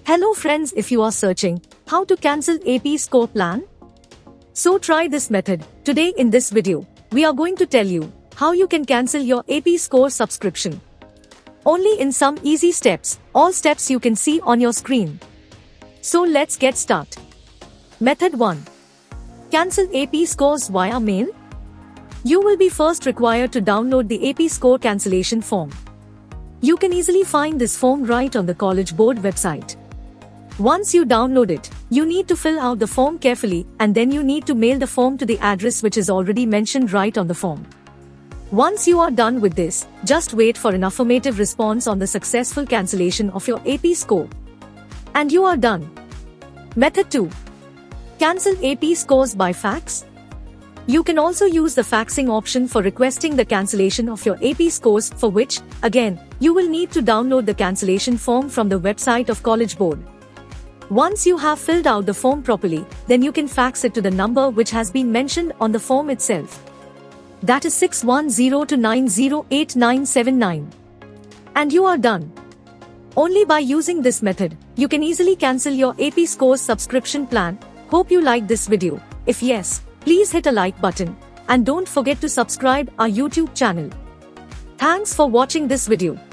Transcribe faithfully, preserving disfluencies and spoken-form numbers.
Hello friends, if you are searching how to cancel A P score plan, so try this method. Today in this video, we are going to tell you how you can cancel your A P score subscription. Only in some easy steps, all steps you can see on your screen. So let's get started. Method one. Cancel A P scores via mail. You will be first required to download the A P score cancellation form. You can easily find this form right on the College Board website. Once you download it, you need to fill out the form carefully and then you need to mail the form to the address which is already mentioned right on the form. Once you are done with this, just wait for an affirmative response on the successful cancellation of your A P score. And you are done. Method two. Cancel A P scores by fax. You can also use the faxing option for requesting the cancellation of your A P scores, for which, again, you will need to download the cancellation form from the website of College Board. Once you have filled out the form properly, then you can fax it to the number which has been mentioned on the form itself. That is six one zero two nine zero eight nine seven nine. And you are done. Only by using this method, you can easily cancel your A P scores subscription plan. Hope you liked this video. If yes, please hit a like button. And don't forget to subscribe our YouTube channel. Thanks for watching this video.